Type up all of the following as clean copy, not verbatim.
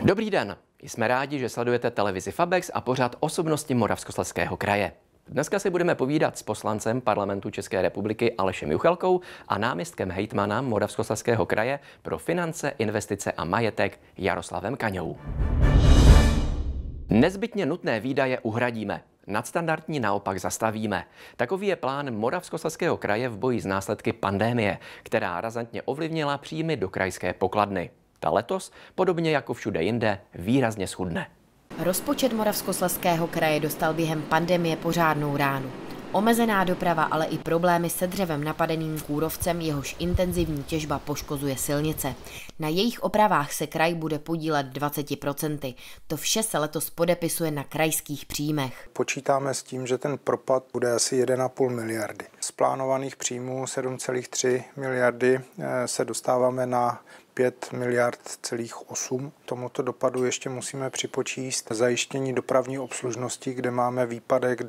Dobrý den, jsme rádi, že sledujete televizi Fabex a pořad Osobnosti Moravskoslezského kraje. Dneska si budeme povídat s poslancem Parlamentu České republiky Alešem Juchelkou a náměstkem hejtmana Moravskoslezského kraje pro finance, investice a majetek Jaroslavem Kaňou. Nezbytně nutné výdaje uhradíme, nadstandardní naopak zastavíme. Takový je plán Moravskoslezského kraje v boji s následky pandemie, která razantně ovlivnila příjmy do krajské pokladny. Ta letos, podobně jako všude jinde, výrazně schudne. Rozpočet Moravskoslezského kraje dostal během pandemie pořádnou ránu. Omezená doprava, ale i problémy se dřevem napadeným kůrovcem, jehož intenzivní těžba poškozuje silnice. Na jejich opravách se kraj bude podílet 20%. To vše se letos podepisuje na krajských příjmech. Počítáme s tím, že ten propad bude asi 1,5 miliardy. Z plánovaných příjmů 7,3 miliardy se dostáváme na 5 miliard celých 8. Tomuto dopadu ještě musíme připočíst zajištění dopravní obslužnosti, kde máme výpadek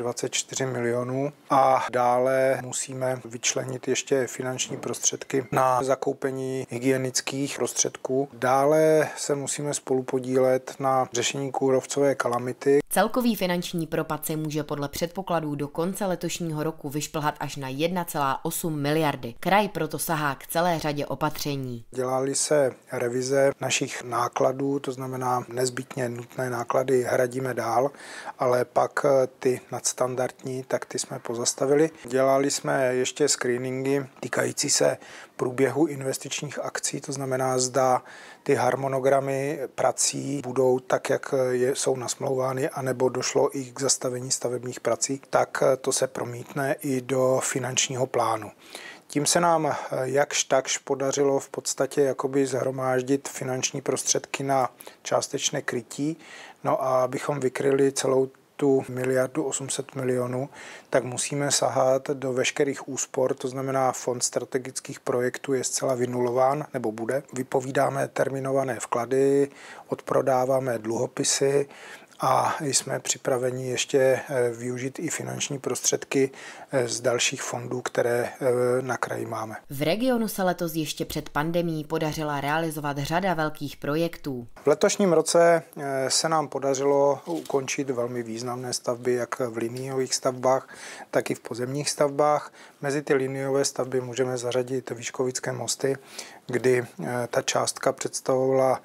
224 milionů a dále musíme vyčlenit ještě finanční prostředky na zakoupení hygienických prostředků. Dále se musíme spolupodílet na řešení kůrovcové kalamity. Celkový finanční propad se může podle předpokladů do konce letošního roku vyšplhat až na 1,8 miliardy. Kraj proto sahá k celé řadě opatření. Dělali se revize našich nákladů, to znamená nezbytně nutné náklady hradíme dál, ale pak ty nadstandardní, tak ty jsme pozastavili. Dělali jsme ještě screeningy týkající se průběhu investičních akcí, to znamená, zda ty harmonogramy prací budou tak, jak jsou nasmlouvány, anebo došlo i k zastavení stavebních prací, tak to se promítne i do finančního plánu. Tím se nám jakž takž podařilo v podstatě jakoby zhromáždit finanční prostředky na částečné krytí. No a abychom vykryli celou tu 1,8 miliardu, tak musíme sahat do veškerých úspor, to znamená fond strategických projektů je zcela vynulován, nebo bude. Vypovídáme terminované vklady, odprodáváme dluhopisy, a jsme připraveni ještě využít i finanční prostředky z dalších fondů, které na kraji máme. V regionu se letos ještě před pandemií podařila realizovat řada velkých projektů. V letošním roce se nám podařilo ukončit velmi významné stavby, jak v liniových stavbách, tak i v pozemních stavbách. Mezi ty liniové stavby můžeme zařadit Výškovické mosty, kdy ta částka představovala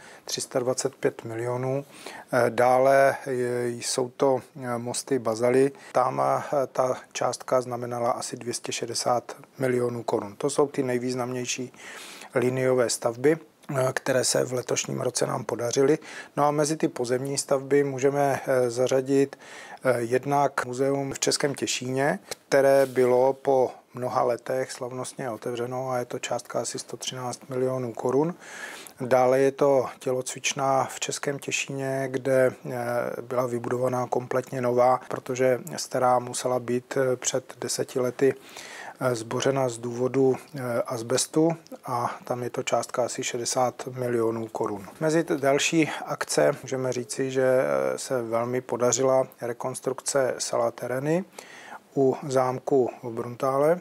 325 milionů. Dále jsou to mosty Bazaly. Tam ta částka znamenala asi 260 milionů korun. To jsou ty nejvýznamnější liniové stavby, které se v letošním roce nám podařily. No a mezi ty pozemní stavby můžeme zařadit jednak muzeum v Českém Těšíně, které bylo po mnoha letech slavnostně otevřeno a je to částka asi 113 milionů korun. Dále je to tělocvična v Českém Těšíně, kde byla vybudovaná kompletně nová, protože stará musela být před 10 lety zbořena z důvodu azbestu a tam je to částka asi 60 milionů korun. Mezi další akce můžeme říci, že se velmi podařila rekonstrukce Sala Tereny u zámku v Bruntále,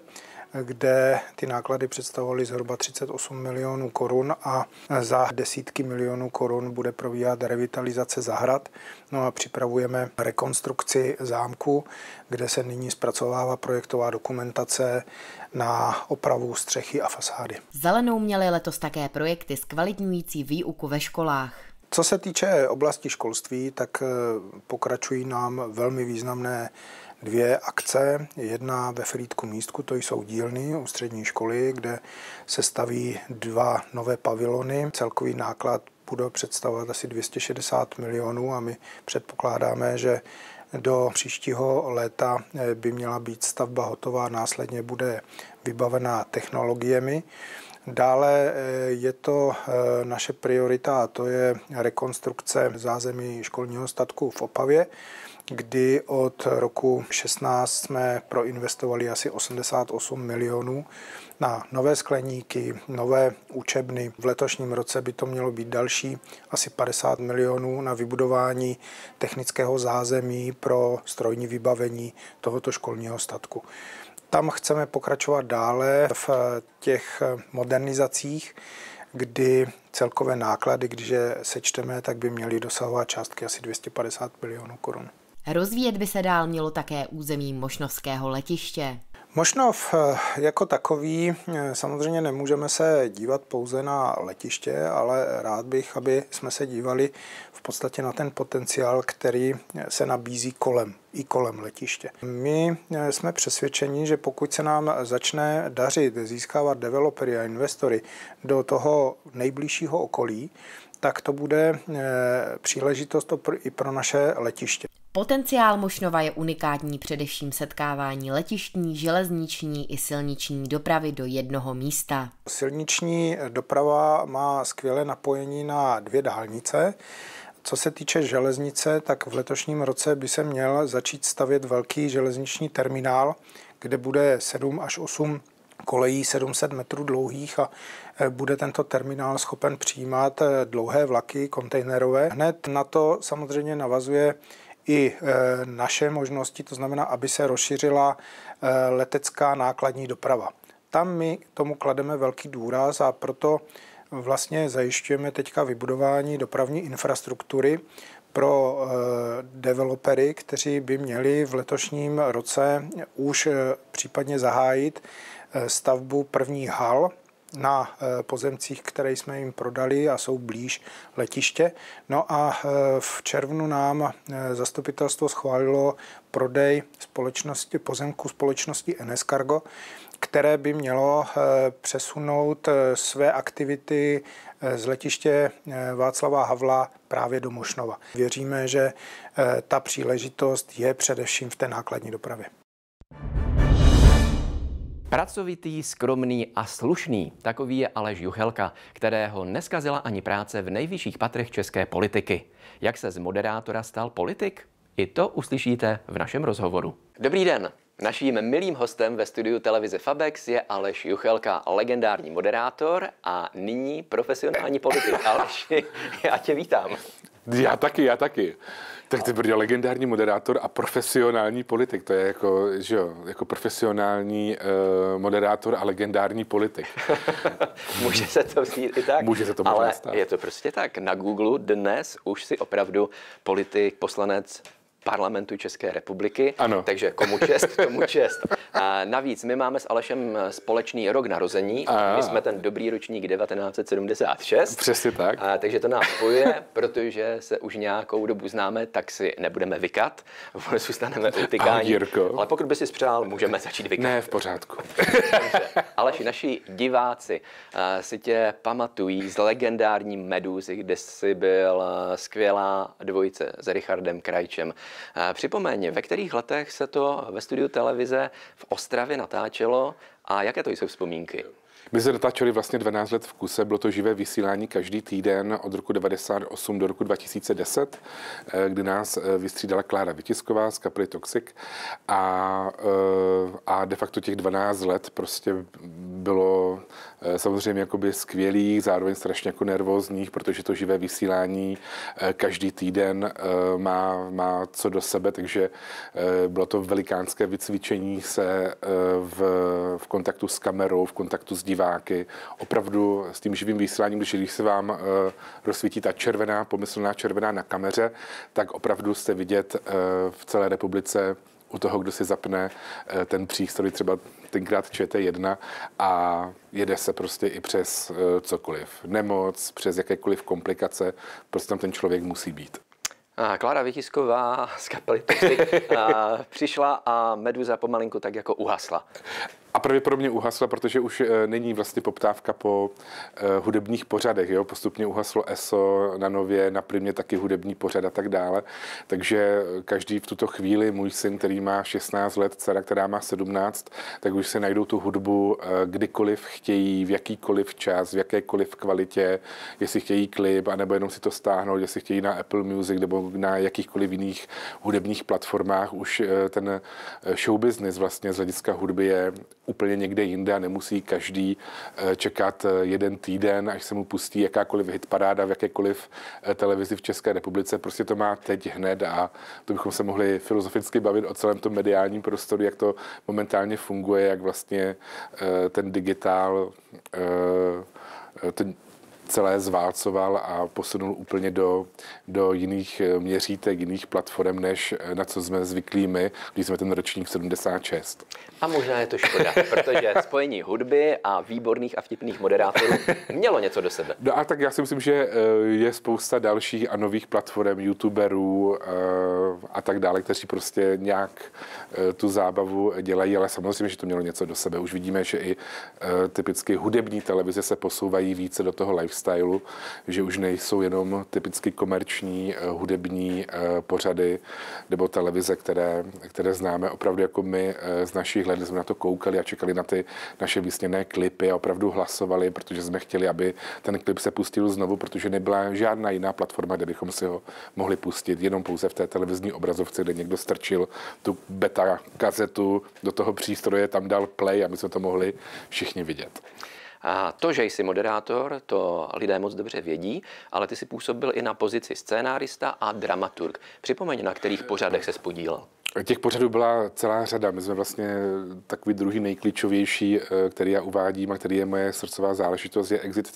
kde ty náklady představovaly zhruba 38 milionů korun a za desítky milionů korun bude probíhat revitalizace zahrad. No a připravujeme rekonstrukci zámku, kde se nyní zpracovává projektová dokumentace na opravu střechy a fasády. Zelenou měly letos také projekty zkvalitňující výuku ve školách. Co se týče oblasti školství, tak pokračují nám velmi významné dvě akce. Jedna ve Frýdku Místku, to jsou dílny u střední školy, kde se staví 2 nové pavilony. Celkový náklad bude představovat asi 260 milionů a my předpokládáme, že do příštího léta by měla být stavba hotová, následně bude vybavená technologiemi. Dále je to naše priorita a to je rekonstrukce zázemí školního statku v Opavě, kdy od roku 16 jsme proinvestovali asi 88 milionů na nové skleníky, nové učebny. V letošním roce by to mělo být další asi 50 milionů na vybudování technického zázemí pro strojní vybavení tohoto školního statku. Tam chceme pokračovat dále v těch modernizacích, kdy celkové náklady, když je sečteme, tak by měly dosahovat částky asi 250 milionů korun. Rozvíjet by se dál mělo také území mošnovského letiště. Mošnov jako takový, samozřejmě nemůžeme se dívat pouze na letiště, ale rád bych, aby jsme se dívali v podstatě na ten potenciál, který se nabízí kolem letiště. My jsme přesvědčeni, že pokud se nám začne dařit získávat developery a investory do toho nejbližšího okolí, tak to bude příležitost i pro naše letiště. Potenciál Mošnova je unikátní především setkávání letištní, železniční i silniční dopravy do jednoho místa. Silniční doprava má skvělé napojení na 2 dálnice. Co se týče železnice, tak v letošním roce by se měl začít stavět velký železniční terminál, kde bude 7 až 8 kolejí 700 metrů dlouhých a bude tento terminál schopen přijímat dlouhé vlaky kontejnerové. Hned na to samozřejmě navazuje i naše možnosti, to znamená, aby se rozšířila letecká nákladní doprava. Tam my tomu klademe velký důraz a proto vlastně zajišťujeme teďka vybudování dopravní infrastruktury pro developery, kteří by měli v letošním roce už případně zahájit stavbu prvních hal na pozemcích, které jsme jim prodali a jsou blíž letiště. No a v červnu nám zastupitelstvo schválilo prodej pozemku společnosti NS Cargo, které by mělo přesunout své aktivity z letiště Václava Havla právě do Mošnova. Věříme, že ta příležitost je především v té nákladní dopravě. Pracovitý, skromný a slušný, takový je Aleš Juchelka, kterého neskazila ani práce v nejvyšších patrech české politiky. Jak se z moderátora stal politik? I to uslyšíte v našem rozhovoru. Dobrý den. Naším milým hostem ve studiu televize Fabex je Aleš Juchelka, legendární moderátor a nyní profesionální politik. Aleši, já tě vítám. Já taky. Tak ty byl legendární moderátor a profesionální politik. To je jako, že jo, jako profesionální moderátor a legendární politik. Může se to vzít i tak. Může se to možná stát. Ale je to prostě tak. Na Google dnes už si opravdu politik, poslanec Parlamentu České republiky. Ano. Takže komu čest, tomu čest. A navíc my máme s Alešem společný rok narození. My jsme ten dobrý ročník 1976. Přesně tak. Takže to nás spojuje, protože se už nějakou dobu známe, tak si nebudeme vykat. Zůstaneme utykání. Ale pokud by si přál, můžeme začít vykat. Ne, v pořádku. Aleši, naši diváci si tě pamatují z legendární Medúzy, kde jsi byl skvělá dvojice s Richardem Krajčem. Připomeň, ve kterých letech se to ve studiu televize v Ostravě natáčelo a jaké to jsou vzpomínky? My jsme natáčeli vlastně 12 let v kuse, bylo to živé vysílání každý týden od roku 1998 do roku 2010, kdy nás vystřídala Klára Vitisková z kapely Toxic a de facto těch 12 let prostě bylo samozřejmě jakoby skvělých, zároveň strašně jako nervózních, protože to živé vysílání každý týden má co do sebe, takže bylo to velikánské vycvičení se v kontaktu s kamerou, v kontaktu s diváky, opravdu s tím živým vysíláním, když se vám rozsvítí ta červená, pomyslná červená na kameře, tak opravdu jste vidět v celé republice u toho, kdo si zapne ten přístroj, třeba tenkrát ČT1 a jede se prostě i přes cokoliv. Nemoc, přes jakékoliv komplikace, prostě tam ten člověk musí být. Klára Vitisková z kapely Toxic přišla a Medúza pomalinku tak jako uhasla. A pravděpodobně uhasla, protože už není vlastně poptávka po hudebních pořadech. Jo? Postupně uhaslo ESO, na Nově, na Primě taky hudební pořad a tak dále. Takže každý v tuto chvíli, můj syn, který má 16 let, dcera, která má 17, tak už si najdou tu hudbu kdykoliv chtějí, v jakýkoliv čas, v jakékoliv kvalitě, jestli chtějí klip, anebo jenom si to stáhnout, jestli chtějí na Apple Music nebo na jakýchkoliv jiných hudebních platformách. Už ten show business vlastně z hlediska hudby je úplně někde jinde a nemusí každý čekat jeden týden, až se mu pustí jakákoliv hitparáda v jakékoliv televizi v České republice. Prostě to má teď hned a to bychom se mohli filozoficky bavit o celém tom mediálním prostoru, jak to momentálně funguje, jak vlastně ten digitál celé zválcoval a posunul úplně do jiných měřítek, jiných platform, než na co jsme zvyklí my, když jsme ten ročník 76. A možná je to škoda, protože spojení hudby a výborných a vtipných moderátorů mělo něco do sebe. No a tak já si myslím, že je spousta dalších a nových platform, youtuberů a tak dále, kteří prostě nějak tu zábavu dělají, ale samozřejmě, že to mělo něco do sebe. Už vidíme, že i typicky hudební televize se posouvají více do toho lifestylu, že už nejsou jenom typicky komerční hudební pořady nebo televize, které známe opravdu jako my z našich let, jsme na to koukali a čekali na ty naše vysněné klipy a opravdu hlasovali, protože jsme chtěli, aby ten klip se pustil znovu, protože nebyla žádná jiná platforma, kde bychom si ho mohli pustit, jenom pouze v té televizní obrazovce, kde někdo strčil tu beta kazetu do toho přístroje, tam dal play a my jsme to mohli všichni vidět. A to, že jsi moderátor, to lidé moc dobře vědí, ale ty jsi působil i na pozici scénárista a dramaturg. Připomeň, na kterých pořadech se podílel. Těch pořadů byla celá řada. My jsme vlastně takový druhý nejklíčovější, který já uvádím a který je moje srdcová záležitost, je Exit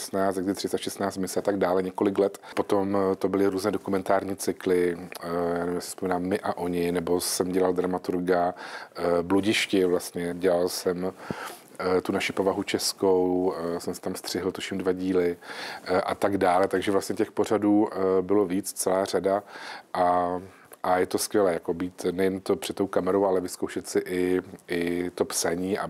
316 mise a tak dále několik let. Potom to byly různé dokumentární cykly, já nevím, jestli vzpomínám My a oni, nebo jsem dělal dramaturga Bludišti, vlastně dělal jsem tu naši povahu českou, jsem se tam střihl, tuším 2 díly a tak dále, takže vlastně těch pořadů bylo víc, celá řada a je to skvělé, jako být nejen to před tou kamerou, ale vyzkoušet si i to psaní a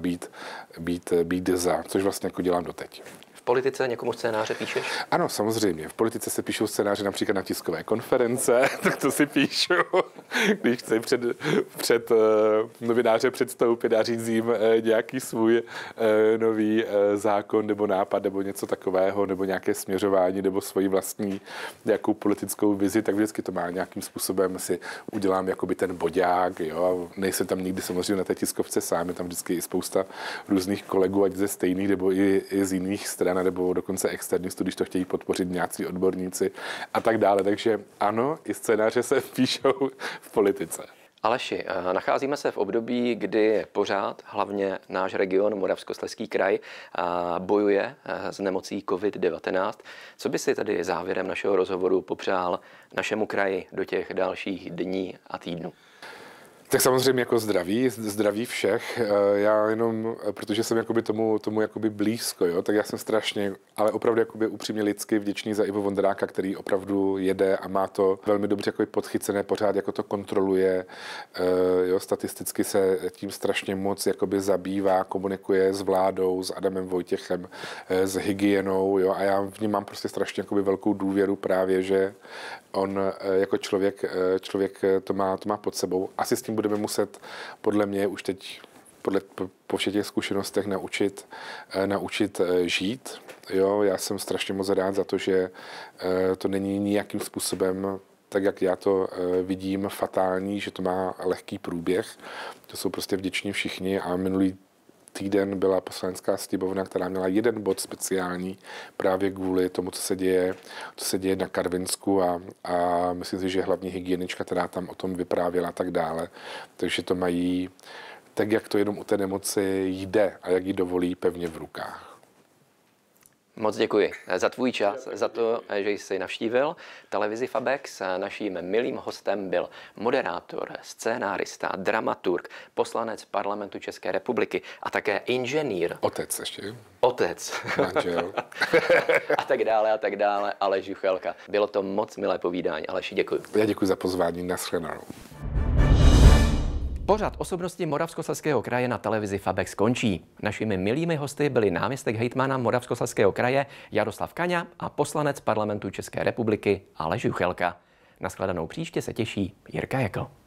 být za, což vlastně jako dělám doteď. V politice někomu scénáře píšeš? Ano, samozřejmě. V politice se píšou scénáře například na tiskové konference, tak to si píšu, když chci před novináře předstoupit a říct jim nějaký svůj nový zákon nebo nápad nebo něco takového, nebo nějaké směřování nebo svoji vlastní nějakou politickou vizi, tak vždycky to má nějakým způsobem, si udělám jakoby ten boďák, jo, a nejsem tam nikdy samozřejmě na té tiskovce sám, je tam vždycky i spousta různých kolegů, ať ze stejných nebo i z jiných stran, nebo dokonce externistů, když to chtějí podpořit nějací odborníci a tak dále. Takže ano, i scénáře se píšou v politice. Aleši, nacházíme se v období, kdy pořád, hlavně náš region, Moravskoslezský kraj, bojuje s nemocí COVID-19. Co by si tady závěrem našeho rozhovoru popřál našemu kraji do těch dalších dní a týdnů? Tak samozřejmě jako zdraví všech. Já jenom, protože jsem jakoby tomu jakoby blízko, jo, tak já jsem strašně, ale opravdu jakoby upřímně lidsky vděčný za Ivo Vondráka, který opravdu jede a má to velmi dobře jakoby podchycené, pořád jako to kontroluje, jo, statisticky se tím strašně moc jakoby zabývá, komunikuje s vládou, s Adamem Vojtěchem, s hygienou, jo, a já v něm mám prostě strašně jakoby velkou důvěru právě, že on jako člověk to má pod sebou. Asi s tím budeme muset, podle mě, už teď po všech těch zkušenostech naučit žít. Jo, já jsem strašně moc rád za to, že to není nijakým způsobem, tak jak já to vidím, fatální, že to má lehký průběh. To jsou prostě vděční všichni a minulý týden byla poslanecká sněmovna, která měla jeden bod speciální právě kvůli tomu, co se děje na Karvinsku a myslím si, že hlavní hygienička, která tam o tom vyprávěla a tak dále. Takže to mají tak, jak to jenom u té nemoci jde a jak ji dovolí pevně v rukách. Moc děkuji za tvůj čas, za to, že jsi navštívil televizi Fabex. Naším milým hostem byl moderátor, scénárista, dramaturg, poslanec Parlamentu České republiky a také inženýr. Otec ještě. Otec. Manžel. a tak dále, Aleš Juchelka. Bylo to moc milé povídání. Aleši, děkuji. Já děkuji za pozvání, nashledanou. Pořad osobnosti Moravskoslezského kraje na televizi Fabex končí. Našimi milými hosty byli náměstek hejtmana Moravskoslezského kraje Jaroslav Kaňa a poslanec Parlamentu České republiky Aleš Juchelka. Na shledanou příště se těší Jirka Jekl.